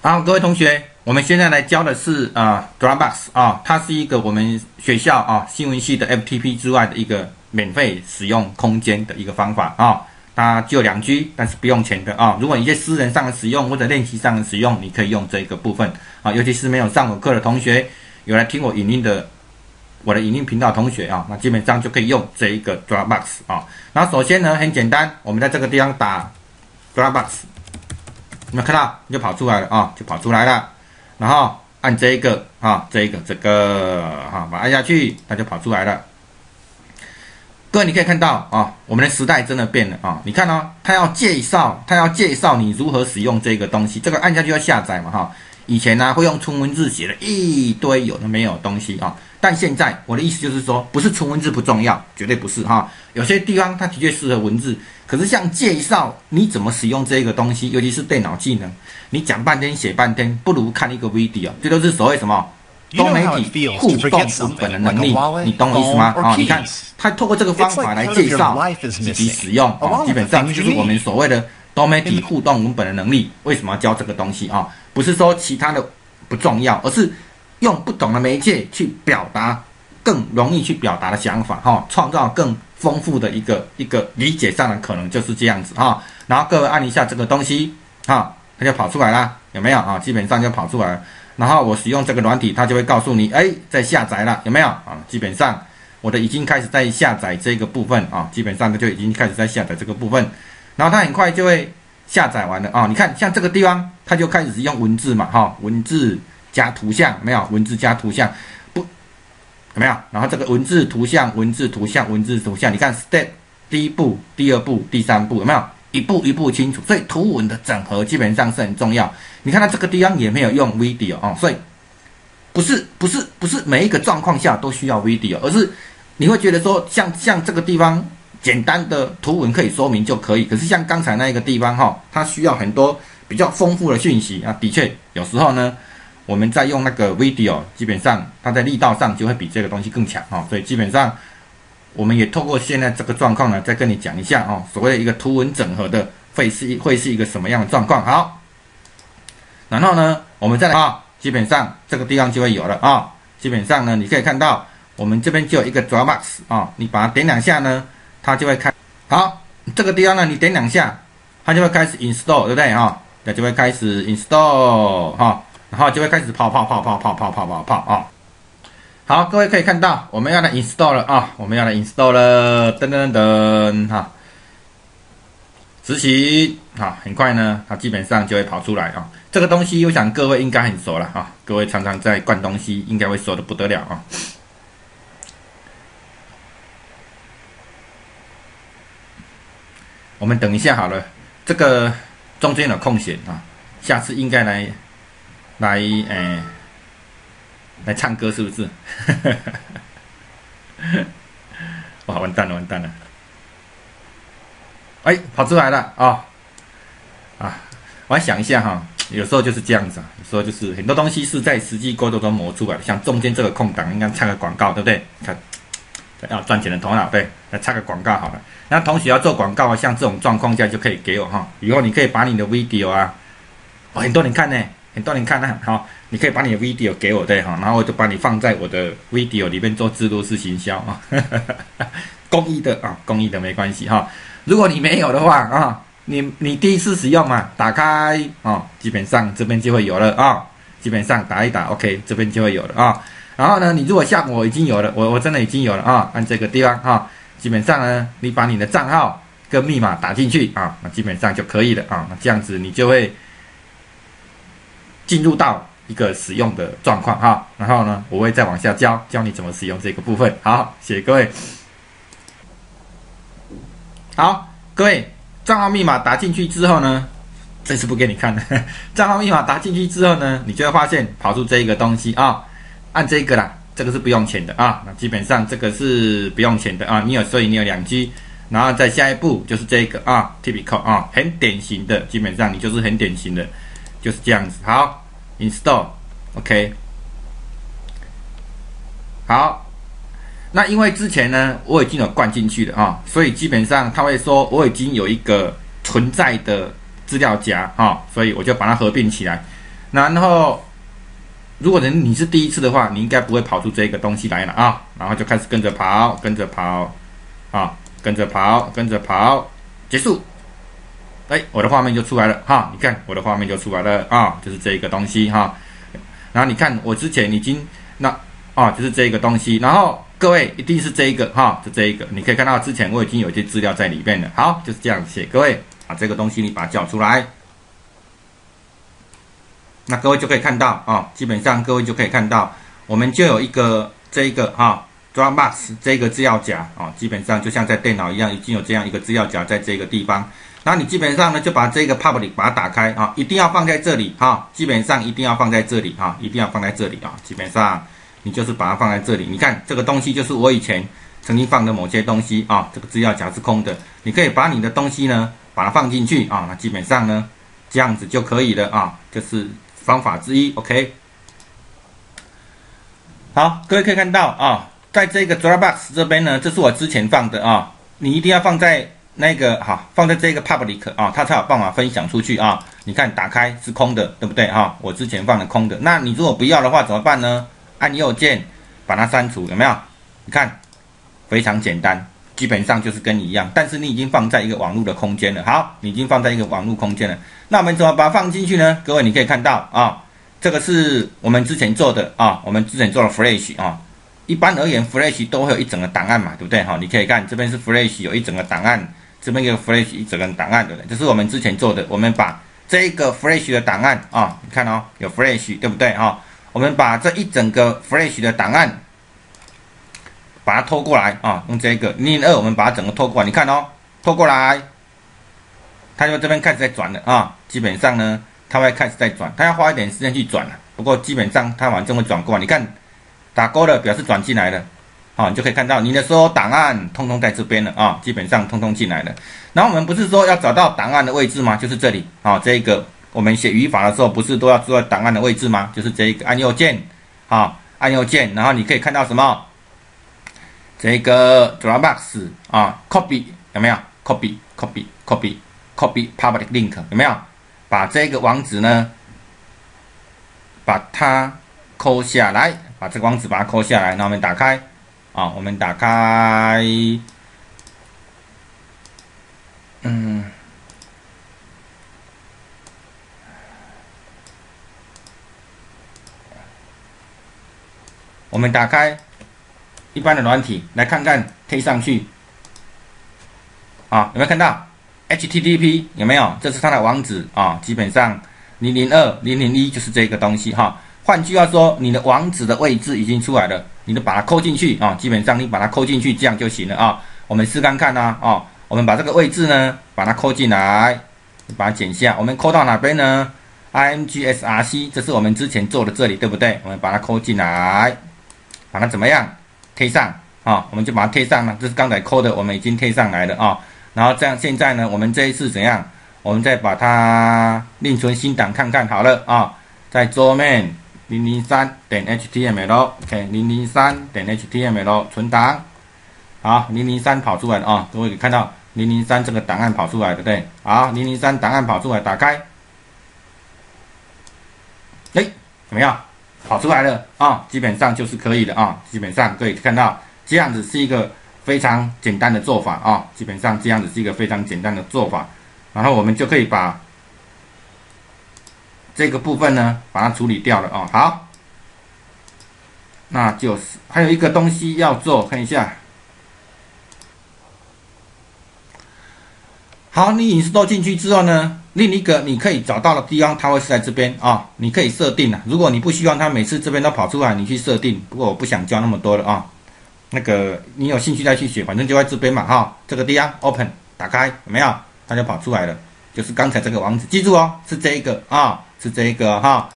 好，各位同学，我们现在来教的是Dropbox 啊，它是一个我们学校新闻系的 FTP 之外的一个免费使用空间的一个方法啊。它只有2G， 但是不用钱的啊。如果你在私人上的使用或者练习上的使用，你可以用这个部分啊。尤其是没有上我课的同学，有来听我的影音频道的同学啊，那基本上就可以用这一个 Dropbox 啊。然后首先呢，很简单，我们在这个地方打 Dropbox。有没有看到？就跑出来了啊，就跑出来了。然后按这个啊，这个把它按下去，它就跑出来了。各位，你可以看到啊，我们的时代真的变了啊！你看哦，它要介绍你如何使用这个东西，这个按下去要下载嘛哈。以前呢会用纯文字写了一堆有的没有的东西啊，但现在我的意思就是说，不是纯文字不重要，绝对不是哈。有些地方它的确适合文字，可是像介绍你怎么使用这个东西，尤其是电脑技能，你讲半天写半天，不如看一个 video， 这都是所谓什么多媒体互动文本的能力，你懂我意思吗？啊，你看他透过这个方法来介绍以及使用基本上就是我们所谓的多媒体互动文本的能力。为什么要教这个东西啊？不是说其他的不重要，而是用不同的媒介去表达更容易去表达的想法哈，创造更丰富的一个理解上的可能，就是这样子哈。然后各位按一下这个东西哈，它就跑出来啦，有没有啊？基本上就跑出来了。然后我使用这个软体，它就会告诉你，在下载了，有没有啊？基本上我的已经开始在下载这个部分啊，基本上它就已经开始在下载这个部分，然后它很快就会下载完了啊。你看，像这个地方，它就开始用文字嘛哈，文字加图像，有没有？文字加图像不有没有？然后这个文字图像，文字图像，文字图像，你看 step 第一步、第二步、第三步，有没有？一步一步清楚，所以图文的整合基本上是很重要。你看它这个地方也没有用 video 哦，所以不是每一个状况下都需要 video， 而是你会觉得说像这个地方简单的图文可以说明就可以，可是像刚才那一个地方哈，它需要很多比较丰富的讯息啊。的确，有时候呢，我们在用那个 video， 基本上它在力道上就会比这个东西更强啊。所以基本上我们也透过现在这个状况呢，再跟你讲一下哦，所谓的一个图文整合的会是一个什么样的状况。好，然后呢，我们再来啊，基本上这个地方就会有了啊。基本上呢，你可以看到我们这边就有一个 Dropbox 啊，你把它点2下呢，它就会开。好，这个地方呢，你点2下，它就会开始 install， 对不对啊？它就会开始 install 哈，然后就会开始跑啊。好，各位可以看到，我们要来 install 了啊，我们要来 install 了，噔噔噔哈，执行啊，很快呢，它基本上就会跑出来啊。这个东西我想各位应该很熟了啊，各位常常在灌东西，应该会熟得不得了啊。我们等一下好了，这个中间有空闲啊，下次应该来唱歌是不是？哇，完蛋了！跑出来了啊！我还想一下哈，有时候就是这样子啊，有时候就是很多东西是在实际沟通中磨出来的，像中间这个空档应该插个广告，对不对？看，要赚钱的头脑，对，来插个广告好了。那同学要做广告啊，像这种状况下就可以给我哈，以后你可以把你的 video 啊，很多人看呢。好，你可以把你的 video 给我对哈，然后我就把你放在我的 video 里面做制度式行销啊，公益的没关系哈。如果你没有的话啊，你第一次使用嘛，打开基本上这边就会有了啊，基本上打一打 OK， 这边就会有了啊。然后呢，你如果像我已经有了，我真的已经有了啊，按这个地方啊，基本上呢，你把你的账号跟密码打进去啊，那基本上就可以了啊，那这样子你就会进入到一个使用的状况哈，然后呢，我会再往下教你怎么使用这个部分。好，谢谢各位。好，各位，账号密码打进去之后呢，这次不给你看了。账号密码打进去之后呢，你就会发现跑出这一个东西啊，按这个啦，这个是不用钱的啊。那基本上这个是不用钱的啊，所以你有2G， 然后再下一步就是这个啊 ，typical 啊，很典型的，基本上你就是很典型的。就是这样子，好 ，install， OK， 好，那因为之前呢我已经有灌进去了啊，所以基本上他会说我已经有一个存在的资料夹啊，所以我就把它合并起来。 然后如果你是第一次的话，你应该不会跑出这个东西来了啊，然后就开始跟着跑，跟着跑，啊，跟着跑，跟着跑，结束。哎，我的画面就出来了哈，你看我的画面就出来了啊，就是这个东西哈。然后你看我之前已经就是这个东西，然后各位一定是这一个哈，就这一个，你可以看到之前我已经有一些资料在里面了。好，就是这样写，各位把这个东西你把它叫出来。那各位就可以看到啊，基本上各位就可以看到，我们就有一个这一个Dropbox 这个资料夹啊，基本上就像在电脑一样，已经有这样一个资料夹在这个地方。然后你基本上呢就把这个 Public 把它打开啊，一定要放在这里哈，基本上一定要放在这里哈，一定要放在这里啊，基本上你就是把它放在这里。你看这个东西就是我以前曾经放的某些东西啊，这个资料夹是空的，你可以把你的东西呢把它放进去啊，那基本上呢这样子就可以了啊，就是方法之一 ，OK。好，各位可以看到啊，在这个 Dropbox 这边呢，这是我之前放的啊，你一定要放在那个放在这个 Public 啊，它才有办法分享出去啊。你看打开是空的，对不对啊？我之前放的空的，那你如果不要的话怎么办呢？按右键把它删除，有没有？你看非常简单，基本上就是跟你一样，但是你已经放在一个网络的空间了。好，你已经放在一个网络空间了。那我们怎么把它放进去呢？各位你可以看到啊，这个是我们之前做的啊，我们之前做的 Flash 啊。一般而言 ，Flash 都会有一整个档案嘛，对不对？哈，你可以看这边是 Flash 有一整个档案，这边有 Flash 一整个档案，对不对？这是我们之前做的，我们把这个 Flash 的档案啊，你看哦，有 Flash 对不对哈？我们把这一整个 Flash 的档案把它拖过来啊，用这个002，我们把它整个拖过来，你看哦，拖过来。它就这边开始在转了啊，基本上呢，它会开始在转，它要花一点时间去转了。不过基本上它反正会转过来，你看打勾了表示转进来了，啊，你就可以看到你的所有档案通通在这边了啊，基本上通通进来了。然后我们不是说要找到档案的位置吗？就是这里啊，这个我们写语法的时候不是都要做档案的位置吗？就是这个按右键啊，按右键，然后你可以看到什么？这个 Dropbox 啊 ，copy 有没有 ？copy public link 有没有？把这个网址呢，把它抠下来，把这个网址把它抠下来，那我们打开啊，我们打开，我们打开一般的软体来看看，贴上去啊，有没有看到？ HTTP 有没有？这是它的网址啊，基本上002.001就是这个东西哈。换句话说，你的网址的位置已经出来了，你就把它抠进去啊。基本上你把它抠进去，这样就行了啊。我们试看看啊，我们把这个位置呢，把它抠进来，把它剪下。我们抠到哪边呢 ？IMGSRC， 这是我们之前做的这里，对不对？我们把它抠进来，把它怎么样？贴上啊，我们就把它贴上了。这是刚才抠的，我们已经贴上来了啊。然后这样，现在呢，我们这一次怎样？我们再把它另存新档看看好了啊，在桌面003.html，OK， 003.html 存档，好，003跑出来了啊，各位可以看到003这个档案跑出来，对不对？好，003档案跑出来，打开，哎，怎么样？跑出来了啊，基本上就是可以的啊，基本上可以看到这样子是一个非常简单的做法啊，基本上这样子是一个非常简单的做法，然后我们就可以把这个部分呢把它处理掉了啊。好，那就是还有一个东西要做，看一下。好，你install进去之后呢，另一个你可以找到的地方，它会是在这边啊，你可以设定啊。如果你不希望它每次这边都跑出来，你去设定。不过我不想教那么多了啊。那个你有兴趣再去学，反正就在这边嘛哈。这个地方 open 打开有没有？它就跑出来了，就是刚才这个网址，记住哦，是这一个啊，是这一个哈。